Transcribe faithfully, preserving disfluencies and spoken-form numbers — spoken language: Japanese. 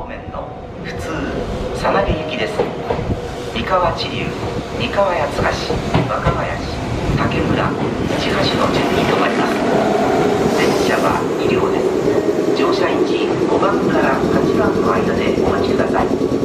面の普通さなげ行きです。三河知立、三河八ヶ市、若林、竹村、市橋の順に停まります。電車はに両です。乗車位置ごばんからはちばんの間でお待ちください。